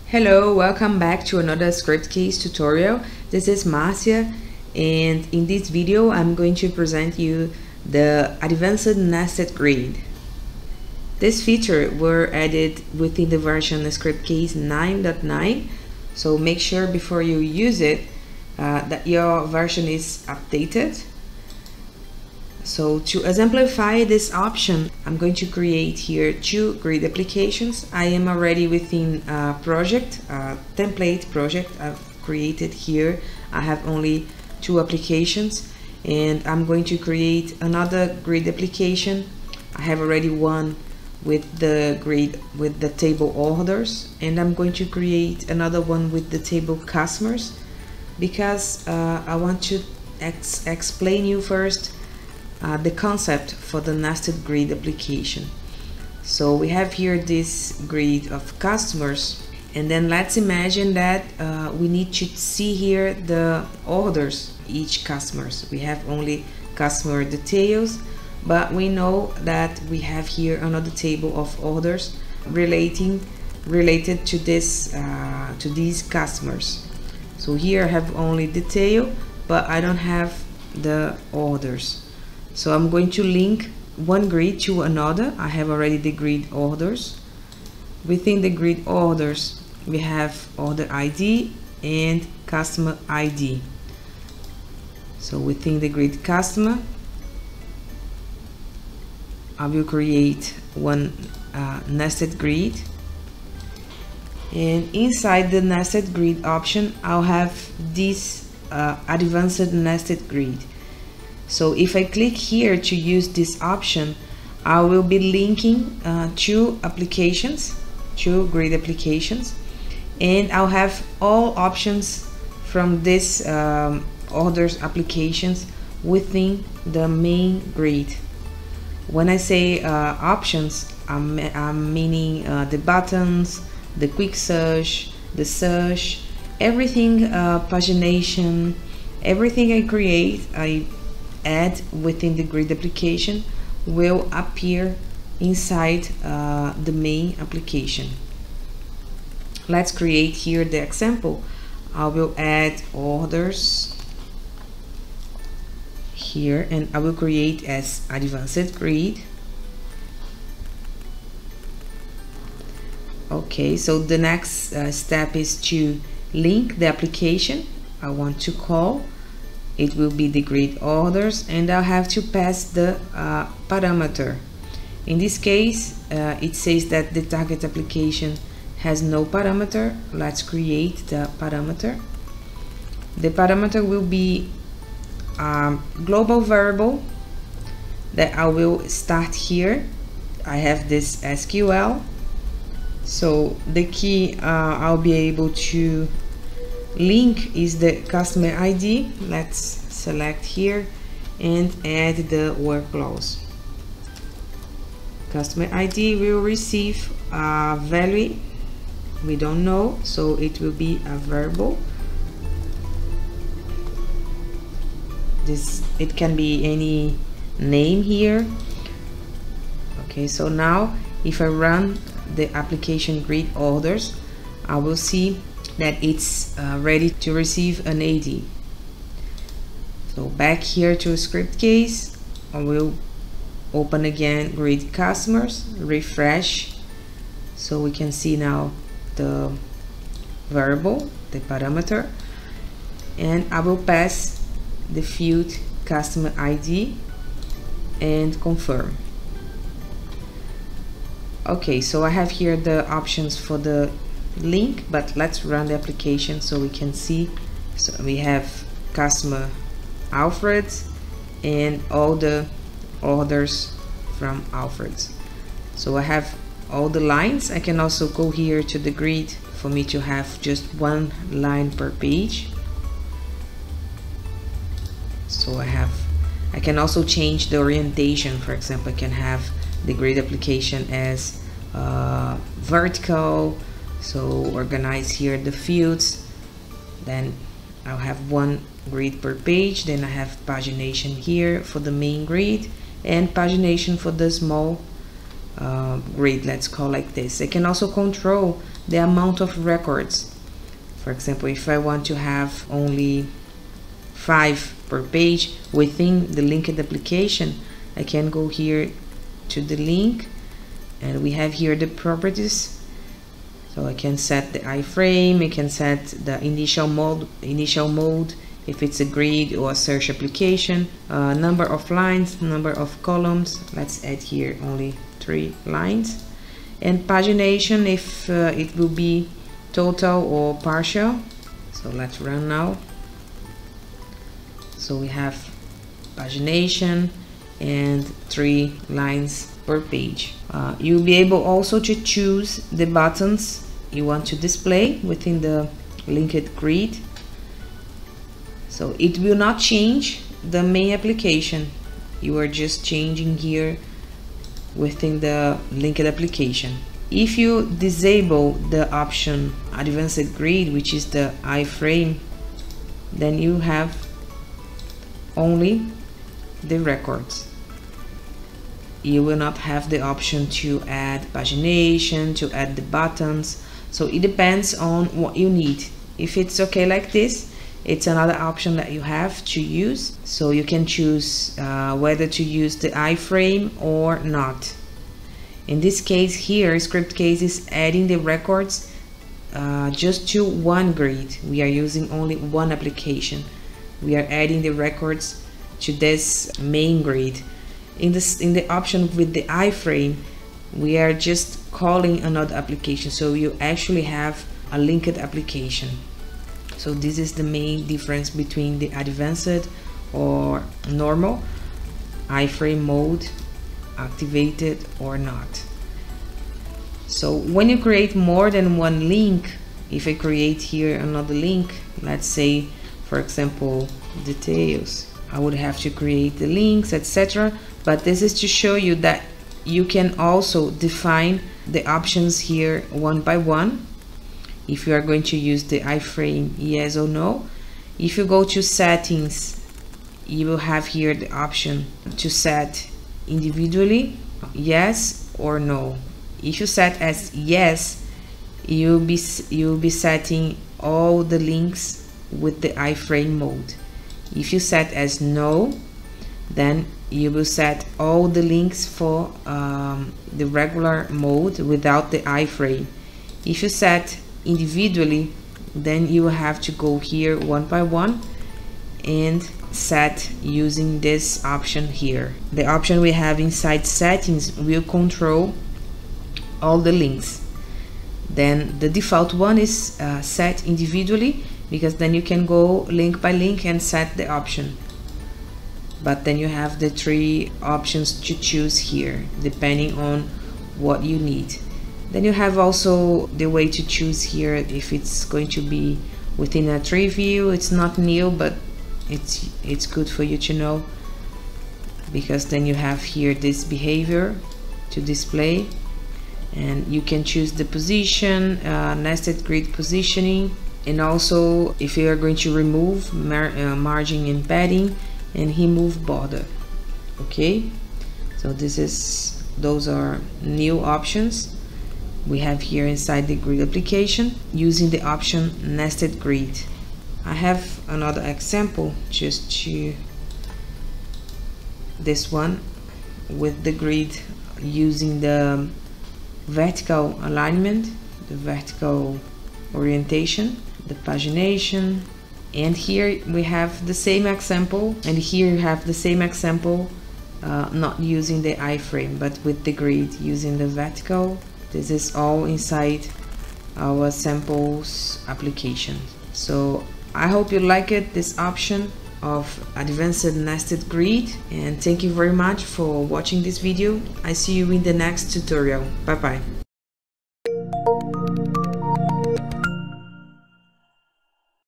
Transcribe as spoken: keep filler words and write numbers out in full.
Hello, welcome back to another Scriptcase tutorial. This is Marcia, and in this video I'm going to present you the advanced nested grid. This feature were added within the version Scriptcase nine point nine, so make sure before you use it uh, that your version is updated. So to exemplify this option, I'm going to create here two grid applications. I am already within a project, a template project I've created here. I have only two applications, and I'm going to create another grid application. I have already one with the grid with the table orders, and I'm going to create another one with the table customers, because uh, I want to ex explain you first Uh, the concept for the nested grid application. So we have here this grid of customers, and then let's imagine that uh, we need to see here the orders each customers. We have only customer details, but we know that we have here another table of orders relating related to this uh, to these customers. So here I have only detail, but I don't have the orders. So I'm going to link one grid to another. I have already the grid orders. Within the grid orders, we have order I D and customer I D. So within the grid customer, I will create one uh, nested grid. And inside the nested grid option, I'll have this uh, advanced nested grid. So if I click here to use this option, I will be linking uh, two applications, two grid applications, and I'll have all options from this um, orders applications within the main grid. When I say uh, options, I'm, I'm meaning uh, the buttons, the quick search, the search, everything, uh, pagination, everything I create, I add within the grid application will appear inside uh, the main application. Let's create here the example. I will add orders here, and I will create as advanced grid. Okay, so the next uh, step is to link the application I want to call. It will be the grid orders, and I'll have to pass the uh, parameter. In this case, uh, it says that the target application has no parameter. Let's create the parameter. The parameter will be a global variable that I will start here. I have this S Q L, so the key uh, I'll be able to link is the customer I D. Let's select here and add the work clause. Customer I D will receive a value we don't know, so it will be a variable. This it can be any name here. Okay, so now if I run the application grid orders, I will see that it's uh, ready to receive an A D. So back here to Scriptcase, I will open again grid customers, refresh, so we can see now the variable, the parameter, and I will pass the field customer I D and confirm. Okay, so I have here the options for the link, but let's run the application so we can see. So we have customer Alfred and all the orders from Alfred. So I have all the lines. I can also go here to the grid for me to have just one line per page. So I have I can also change the orientation. For example, I can have the grid application as uh, vertical. So organize here the fields, then I'll have one grid per page, then I have pagination here for the main grid and pagination for the small uh, grid, let's call like this. I can also control the amount of records. For example, if I want to have only five per page within the linked application, I can go here to the link, and we have here the properties. So I can set the iframe, I can set the initial mode, initial mode if it's a grid or a search application, uh, number of lines, number of columns. Let's add here only three lines, and pagination if uh, it will be total or partial. So let's run now. So we have pagination and three lines per page. Uh, you'll be able also to choose the buttons you want to display within the linked grid. So it will not change the main application. You are just changing here within the linked application. If you disable the option advanced grid, which is the iframe, then you have only the records. You will not have the option to add pagination, to add the buttons. So it depends on what you need. If it's okay like this, it's another option that you have to use. So you can choose uh, whether to use the iframe or not. In this case here, Scriptcase is adding the records uh, just to one grid. We are using only one application. We are adding the records to this main grid. In this, in the option with the iframe, we are just calling another application, so you actually have a linked application. So this is the main difference between the advanced or normal iframe mode, activated or not. So when you create more than one link, if I create here another link, let's say for example details, I would have to create the links, et cetera. But this is to show you that you can also define the options here one by one. If you are going to use the iframe, yes or no. If you go to settings, you will have here the option to set individually, yes or no. If you set as yes, you'll be you'll be setting all the links with the iframe mode. If you set as no, then you will set all the links for um, the regular mode without the iframe. If you set individually, then you will have to go here one by one and set using this option here. The option we have inside settings will control all the links. Then the default one is uh, set individually, because then you can go link by link and set the option. But then you have the three options to choose here depending on what you need. Then you have also the way to choose here if it's going to be within a tree view. It's not new, but it's it's good for you to know, because then you have here this behavior to display, and you can choose the position, uh, nested grid positioning, and also if you are going to remove mar uh, margin and padding, and remove border. Okay, so this is those are new options we have here inside the grid application using the option nested grid. I have another example, just to this one with the grid using the vertical alignment, the vertical orientation, the pagination. And here we have the same example, and here you have the same example, uh, not using the iframe but with the grid using the vertical. This is all inside our samples application. So I hope you like it, this option of advanced nested grid, and thank you very much for watching this video. I see you in the next tutorial. Bye bye.